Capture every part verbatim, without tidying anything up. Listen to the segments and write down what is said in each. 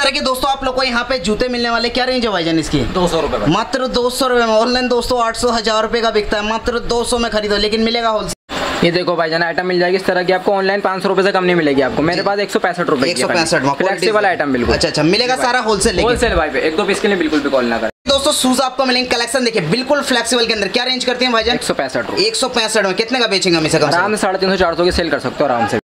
तरह के दोस्तों आप लोग को यहाँ पे जूते मिलने वाले, क्या रेंज है भाईजान इसकी? दो सौ रुपए मात्र दो सौ रुपए में। ऑनलाइन दोस्तों आठ सौ हजार रुपए का बिकता है, मात्र दो सौ में खरीदो, लेकिन मिलेगा होलसेल। ये देखो भाईजान आइटम मिल जाएगी इस तरह की, आपको ऑनलाइन पाँच सौ रुपए से कम नहीं मिलेगी आपको। मेरे पास एक सौ पैंसठ रुपए एक सौ पैंसठ फ्लेक्सिबल आइटम बिल्कुल। अच्छा अच्छा, मिलेगा सारा होलसेल होलसेल भाई पे, एक दो पीस के लिए बिल्कुल भी कॉल ना करें। दोस्तों शूज आपको मिलेंगे, कलेक्शन देखिए बिल्कुल फ्लेक्सिबल के अंदर। क्या रेंज करते हैं भाईजान? एक सौ पैंसठ रुपए एक सौ पैंसठ में कितने का बेचेंगे हम इसे? आराम से साढ़े तीन सौ चार सौ की सेल कर सकते हो आराम से।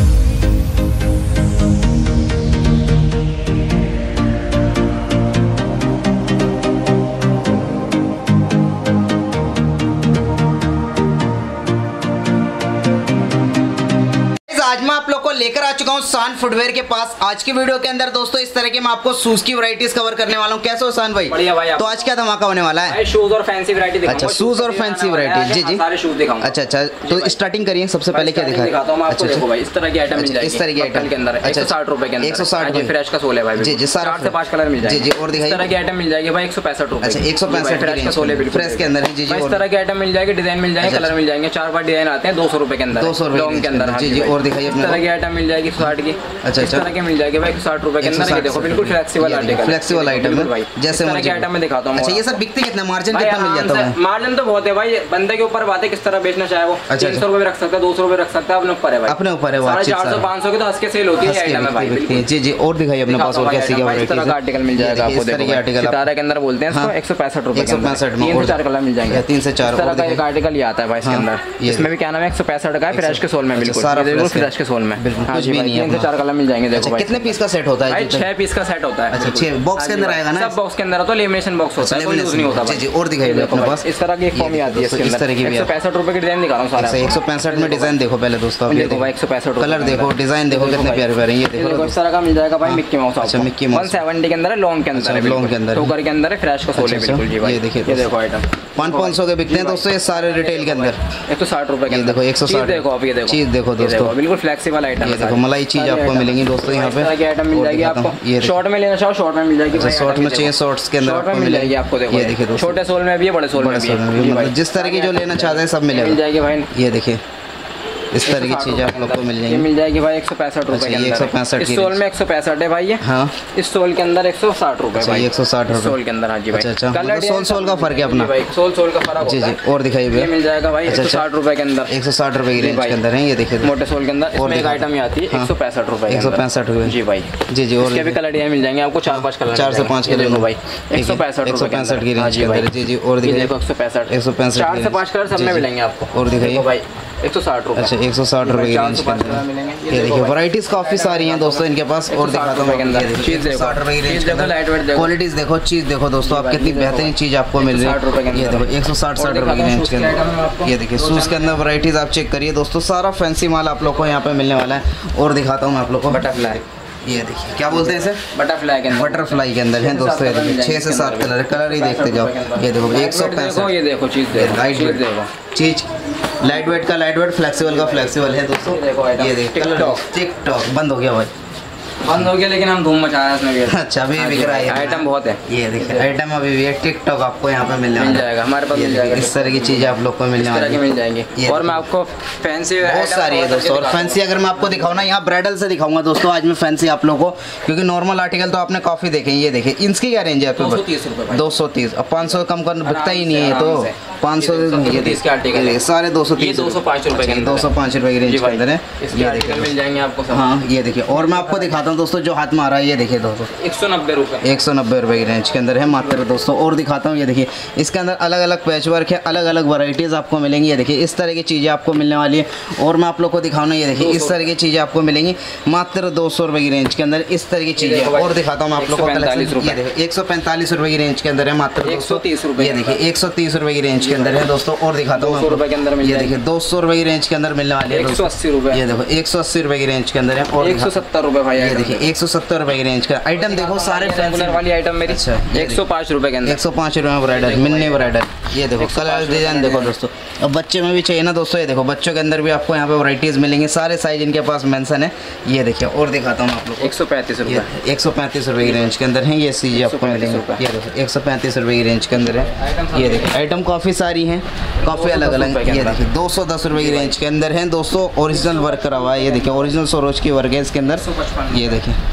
आज मैं आप लोग को लेकर आ चुका हूँ शान फुटवेयर के पास। आज की वीडियो के अंदर दोस्तों इस तरह के मैं आपको शूज की वैरायटीज कवर करने वाला हूँ। कैसे हो शान भाई? बढ़िया भाई। तो आज क्या धमाका होने वाला है? शूज और फैंसी वैरायटी दिखाऊंगा। अच्छा शूज और फैंसी वैरायटी, जी जी सारे शूज दिखाऊंगा। अच्छा अच्छा, तो स्टार्टिंग करिए, सबसे पहले क्या दिखा दिखाता हूँ आपको। देखो भाई इस तरह की आइटम मिल जाएगी, इस तरह की आइटम के अंदर एक सौ साठ रुपए के अंदर, एक सौ साठ रुपए फ्रेश का सोल है भाई। जी जी, चार से पांच कलर मिल जाएंगे। जी जी, और दिखाइए। इस तरह की आइटम मिल जाएगी भाई एक सौ पैंसठ रुपए। अच्छा एक सौ पैंसठ फ्रेश का सोल है बिल्कुल फ्रेश के अंदर है। जी जी, इस तरह की आइटम मिल जाएगी, डिजाइन मिल जाएंगे, कलर मिल जाएंगे। चार बार डिजाइन आते हैं दो सौ रुपए के अंदर, दो सौ लॉन्ग के अंदर। जी जी, और दिखाइए। इस तरह की आइटम मिल जाएगी साठ की। अच्छा इस तरह के मिल जाएगी भाई साठ रुपए के अंदर। ये देखो बिल्कुल फ्लेक्सिबल आर्टिकल, फ्लेक्सिबल आइटम है भाई, जैसे तरह की आइटम में दिखाता हूँ। अच्छा ये सब बिकते कितना, मार्जिन कितना मिल जाता है? मार्जिन तो बहुत है भाई, बंदे के ऊपर बात है किस तरह बेचना चाहे वो। तीन सौ रुपए रख सकता है, दो सौ रुपए रख सकता है, अपने ऊपर है भाई, अपने ऊपर है। साढ़े चार सौ पाँच सौ की तो हंस के सेल होती है आइटम है भाई। जी जी, और दिखाइए अपने पास और कैसी क्या इस तरह का आर्टिकल मिल जाएगा आपको। देखो सितारा के अंदर बोलते हैं इसको, एक सौ पैंसठ रुपए, एक सौ पैंसठ में तीन से चार कलर मिल जाएंगे। तीन से चार इस तरह का एक आर्टिकल ये आता है भाई इसके अंदर। इसमें भी क्या नाम है, एक सौ पैंसठ का है, फ्रेश के सोल में बिल्कुल, बिल्कुल फ्रेश के सोल में। कुछ भी नहीं है, तीन से चार कलर मिल जाएंगे। देखो कितने पीस का सेट होता है? छह पीस का सेट होता है। अच्छा छह बॉक्स के अंदर आएगा ना? सब बॉक्स के अंदर तो लेमिनेशन बॉक्स होता है, कोई यूज नहीं होता। जी जी, और दिखाइए अपने पास। इस तरह की एक फॉर्म आती है इसके अंदर। इस तरह की एक सौ पैंसठ रुपए की डिजाइन दिखा रहा हूँ सारा। एक सौ पैंसठ में डिजाइन देखो पहले दोस्तों, आप देखो भाई एक सौ पैंसठ कलर देखो, डिजाइन देखो कितने प्यारे प्यारे। ये देखो इस तरह का मिल जाएगा भाई मिक्की माउस। अच्छा मिक्की माउस एक सौ सत्तर के अंदर है, लॉन्ग के अंदर है, लॉन्ग के अंदर, टोकर के अंदर है, फ्रेश का सोल है बिल्कुल। जी भाई ये देखिए, ये देखो आइटम पाँच पाँच सौ के बिकते हैं दोस्तों ये सारे रिटेल के अंदर। एक सौ साठ रुपए के अंदर देखो, एक सौ साठ। देखो आप ये देखो चीज देखो दोस्तों, बिल्कुल फ्लेक्सिबल आइटम है। देखो मलाई चीज आपको मिलेंगी दोस्तों यहाँ पे। आइटम मिल जाएगी आपको, शॉर्ट में लेना चाहो शॉर्ट में मिल जाएगी, शॉर्ट में चाहिए शॉर्ट्स के अंदर आपको मिल जाएगी आपको। देखो ये देखिए छोटे सोल में भी है, बड़े सोल में भी है, जिस तरह की जो लेना चाहते हैं सब मिलेगा, मिल जाएगी भाई। ये देखिए इस तरह की चीजें आप लोग को मिल जाएंगी। मिल जाएगी भाई एक सौ पैंसठ रुपए के अंदर। एक सौ पैंसठ इस सोल में एक सौ पैंसठ है भाई ये। हाँ इस सोल के अंदर एक सौ साठ रुपए भाई, एक सौ साठ रुपए सोल के अंदर। हाँ जी भाई, अच्छा अच्छा, सोल सोल का फर्क है अपना भाई, सोल सोल का फर्क जी जी। और दिखाइए ये मिल जाएगा भाई एक सौ साठ रुपए के अंदर, एक सौ साठ रुपए की रेंज के अंदर है। ये देखिए मोटे सोल के अंदर इसमें एक आइटम आती है एक सौ पैंसठ रुपए, एक सौ पैंसठ रुपए जी भाई। जी जी, और इसके भी कलर मिल जाएंगे आपको, चार पांच कलर, चार से पाँच कलर भाई। एक सौ पैंसठ एक सौ पैंसठ की रेंज के अंदर। जी जी, और दिखाइए एक सौ पैंसठ, एक सौ पैंसठ चार से पाँच कलर सब में मिलेंगे आपको। और दिखाइए भाई एक सौ साठ रुपए। अच्छा एक सौ साठ रुपए की रेंज के अंदर ये देखिए वैरायटीज काफी सारी हैं दोस्तों इनके पास। और दिखाता हूँ चीज देखो, साठ रुपए की रेंज के अंदर क्वालिटीज देखो, चीज देखो दोस्तों, आप कितनी बेहतरीन चीज आपको मिल रही है। ये देखो एक सौ साठ साठ रुपए की रेंज के अंदर। ये देखिए शूज के अंदर वैरायटीज आप चेक करिए दोस्तों, सारा फैंसी माल आप लोग को यहाँ पे मिलने वाला है। और दिखाता हूँ मैं आप लोग को बटरफ्लाई, ये देखिए क्या बोलते हैं इसे, बटरफ्लाई के अंदर, बटरफ्लाई के अंदर है दोस्तों। ये देखिए छह से सात कलर, कलर ही देखते जाओ। ये देखो एक सौ पैंसठ, ये देखो चीज देखो, चीज लाइट वेट का लाइट वेट, फ्लेक्सिबल का फ्लेक्सिबल है दोस्तों। ये देखिए टिकटॉक बंद हो गया भाई, बंद हो गया, लेकिन हम धूम मचा रहे हैं इसमें भी। अच्छा अभी बिक रहा है, आइटम बहुत है। ये देखिए आइटम अभी भी है, टिकटॉक आपको यहाँ पे मिलने मिल जाएगा, हमारे पास मिल जाएगा। इस तरह की चीजें आप लोग को मिलने वाली मिल जाएंगी। और मैं आपको फैंसी बहुत सारी है दोस्तों, और फैंसी अगर मैं आपको दिखाऊँ ना, यहाँ ब्राइडल से दिखाऊंगा दोस्तों आज मैं फैंसी आप लोगों को, क्योंकि नॉर्मल आर्टिकल तो आपने काफी देखे। ये देखिए इनकी क्या रेंज है आपके पास? दो सौ तीस। अब पाँच सौ कम कर बिकता ही नहीं है तो पाँच सौ सारे दो सौ तीस, दो सौ पाँच रुपए दो सौ पाँच रुपए की रेंज के अंदर है। ये देखिए मिल जाएंगे आपको। हाँ ये देखिए, और मैं आपको दिखाता हूँ दोस्तों जो हाथ में आ रहा है, ये देखिए दोस्तों एक सौ नब्बे रुपए, एक सौ नब्बे रुपए की रेंज के अंदर है मात्र दोस्तों। और दिखाता हूँ ये देखिए इसके अंदर अलग अलग पैच वर्क है, अलग अलग वैरायटीज आपको मिलेंगी। ये देखिए इस तरह की चीज़ें आपको मिलने वाली है। और मैं आप लोग को दिखाऊँ, ये देखिए इस तरह की चीज़ें आपको मिलेंगी मात्र दो सौ रुपए की रेंज के अंदर, इस तरह की चीज़ें। और दिखाता हूँ मैं आप लोग को एक सौ पैंतालीस रुपए की रेंज के अंदर है मात्र एक सौ तीस रुपए। ये देखिए एक सौ तीस रुपए की रेंज के अंदर है दोस्तों। और दिखाता हूँ ये देखिए दो सौ रुपए की रेंज के अंदर मिलने वाली है, एक सौ अस्सी रुपए। ये देखो एक सौ अस्सी रुपए की रेंज के अंदर है। और एक सौ सत्तर रुपए भाई, ये देखिए एक सौ सत्तर रुपए की रेंज का आइटम देखो, सारे रेगुलर वाली आइटम मेरी एक सौ पाँच रुपए के अंदर, एक सौ पाँच रुपए में ब्राइडल मिलने ब्राइडल। ये देखो कलर डिजाइन देखो दोस्तों। अब बच्चे में भी चाहिए ना दोस्तों, ये देखो बच्चों के अंदर भी आपको यहाँ पे वैरायटीज मिलेंगे, सारे साइज इनके पास मेंशन है। ये देखिए और दिखाता हूँ आप लोग एक सौ पैंतीस रुपए, एक सौ पैंतीस रुपए की रेंज के अंदर है ये चीज़ आपको मिलेंगे। ये देखो एक सौ पैंतीस रुपए की रेंज के अंदर है। ये देखिए आइटम काफ़ी सारी हैं, काफ़ी अलग अलग। ये देखिए दो सौ दस रुपए की रेंज के अंदर है दोस्तों, ओरिजिनल वर्क करा हुआ है। ये देखिए ओरिजिनल सोरोज की वर्क है इसके अंदर। ये देखिए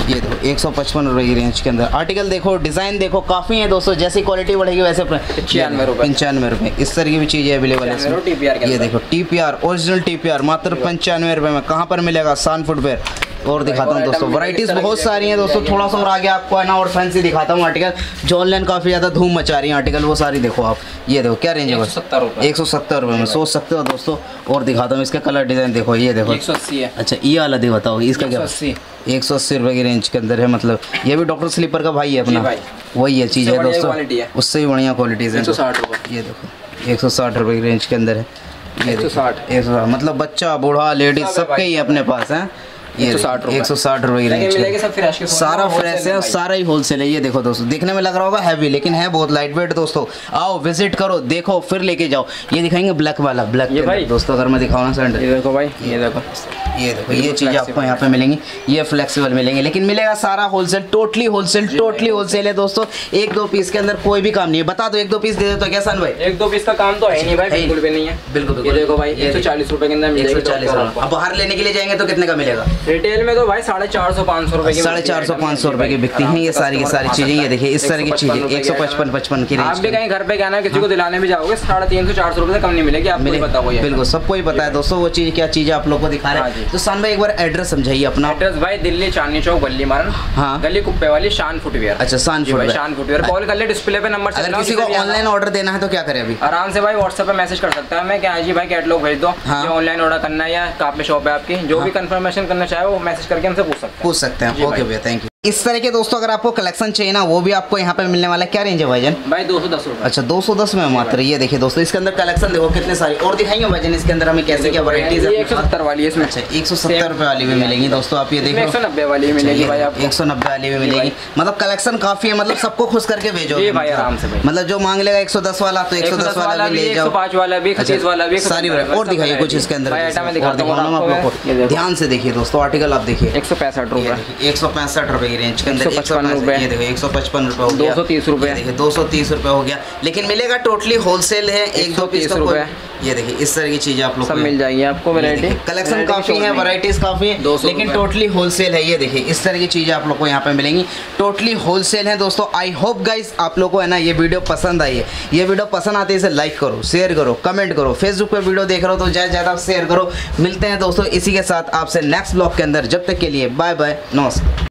ये देखो एक सौ पचपन रुपये की रेंज के अंदर आर्टिकल देखो, डिज़ाइन देखो, काफ़ी है दोस्तों। जैसी क्वालिटी बढ़ेगी वैसे पंचानवे रुपये पंचानवे रुपये इस तरह की भी चीज़ें अवेलेबल है। ये देखो T P R original T P R मात्र पंचानवे रुपये में। कहाँ पर मिलेगा? सान फुटवेयर। और दिखाता हूँ दोस्तों, वैरायटीज़ बहुत सारी हैं दोस्तों। थोड़ा सा और आगे आपको है ना और फैंसी दिखाता हूँ आर्टिकल जो ऑनलाइन काफ़ी ज़्यादा धूम मचा रही है आर्टिकल, वो सारी देखो आप। ये देखो क्या रेंज है? एक सौ सत्तर रुपये में सोच सकते हो दोस्तों। और दिखाता हूँ इसका कलर डिज़ाइन देखो, ये देखो एक सौ अस्सी है। अच्छा ये वाला दे बताओ इसका क्या? एक सौ अस्सी रुपये की रेंज के अंदर है। मतलब ये भी डॉक्टर स्लीपर का भाई है अपना, वही है चीज़ है दोस्तों, उससे भी बढ़िया क्वालिटीज़ है। एक सौ साठ रुपये। ये देखो एक सौ साठ रुपये की रेंज के अंदर है। एक सौ साठ एक सौ मतलब बच्चा बूढ़ा लेडीज सबके ही अपने पास है। ये एक सौ साठ रुपये की रेंज, सारा फ्रेश है और सारा ही होलसेल है। ये देखो दोस्तों, देखने में लग रहा होगा हैवी लेकिन है बहुत लाइट वेट दोस्तों। आओ विजिट करो, देखो फिर लेके जाओ। ये दिखाएंगे ब्लैक वाला, ब्लैक ये भाई दोस्तों अगर मैं दिखाऊँ ना सैंडल, ये देखो भाई, ये देखो ये देखो ये चीज़ें आपको यहाँ पे मिलेंगी। ये फ्लेक्सिबल मिलेंगे लेकिन मिलेगा सारा wholesale, totally wholesale, totally wholesale है दोस्तों। एक दो पीस के अंदर कोई भी काम नहीं है। बता दो एक दो पीस दे दे तो क्या सन भाई? एक दो पीस का काम तो है नहीं भाई, बिल्कुल भी नहीं है। बिल्कुल। ये देखो भाई एक सौ चालीस रुपये के अंदर मिलेगा। चालीस अब बाहर लेने के लिए जाएंगे तो कितने का मिलेगा? रिटेल में तो भाई साढ़े चार सौ पाँच सौ रुपए की, साढ़े चार सौ पाँच सौ रुपए की बिकती हैं ये सारी की सारी चीजें। ये देखिए इस तरह की चीजें एक सौ पचपन पचपन की रेंज। आप भी कहीं घर पे कहना किसी को दिलाने भी जाओगे साढ़े तीन सौ चार सौ रुपए से कम नहीं मिलेगी, आपको भी पता होगा। बिल्कुल सबको ही पता है दोस्तों वो चीज क्या चीज आप लोग को दिखा रहे हैं। तो सान भाई एक बार एड्रेस समझाइए अपना। एड्रेस भाई दिल्ली चांदनी चौक गली मारन, हाँ गली कुप्पे वाली शान फुटवेयर। अच्छा शान फुटवेयर, शान फुटवेयर। कॉल कर ले, डिस्प्ले पे नंबर। अगर किसी को ऑनलाइन ऑर्डर देना है तो क्या करें अभी? आराम से भाई व्हाट्सएप पे मैसेज कर सकता है मैं क्या जी भाई कैटलॉग भेज दो, ऑनलाइन ऑर्डर करना है या कहाँ पे शॉप है आपकी, जो भी कंफर्मेशन करना चाहे वो मैसेज करके हमसे पूछ सकते हैं पूछ सकते हैं ओके भैया थैंक यू। इस तरह के दोस्तों अगर आपको कलेक्शन चाहिए ना वो भी आपको यहाँ पे मिलने वाला है। क्या रेंज है भाईजान? भाई दो सौ दस रुपये। अच्छा दो सौ दस में मात्र। ये देखिए दोस्तों इसके अंदर कलेक्शन देखो कितने सारी और दिखाएंगे भाईजान इसके अंदर हमें कैसे क्या वैरायटीज है। एक सौ सत्तर वाली है इसमें। अच्छा एक सौ सत्तर रुपये वाली भी मिलेंगी दोस्तों, आप ये देखो एक सौ नब्बे वाली मिलेगी भाई आपको, एक सौ नब्बे वाली भी मिलेगी। मतलब कलेक्शन काफी है, मतलब सबको खुश करके भेजो भाई आराम से। मतलब जो मांग लेगा एक सौ दस वाला तो एक सौ दस वाला भी ले जाओ, पाँच वाला भी, पच्चीस वाला भी, सारी और दिखाइए कुछ इसके अंदर। ध्यान से देखिए दोस्तों आर्टिकल आप देखिए एक सौ पैंसठ रुपये एक सौ पैंसठ रुपये की रेंज के अंदर ये देखो एक सौ पचपन रुपये हो गया, दो सौ तीस रुपये देखिए दो सौ तीस रुपये हो गया। लेकिन मिलेगा टोटली होलसेल है, एक दो पीस रुपये। ये देखिए इस तरह की चीजें आप लोग सब मिल जाएगी आपको। वैरायटी कलेक्शन काफी है, वैरायटीज काफी है लेकिन टोटली होलसेल है। ये देखिए इस तरह की चीजें आप लोग को यहाँ पे मिलेंगी, टोटली होलसेल है दोस्तों। आई होप गाइस आप लोग को है ना ये वीडियो पसंद आई है। ये वीडियो पसंद आती है इसे लाइक करो, शेयर करो, कमेंट करो। फेसबुक पे वीडियो देख रहे हो तो ज्यादा ज्यादा शेयर करो। मिलते हैं दोस्तों इसी के साथ आपसे नेक्स्ट ब्लॉग के अंदर। जब तक के लिए बाय बाय, नमस्कार।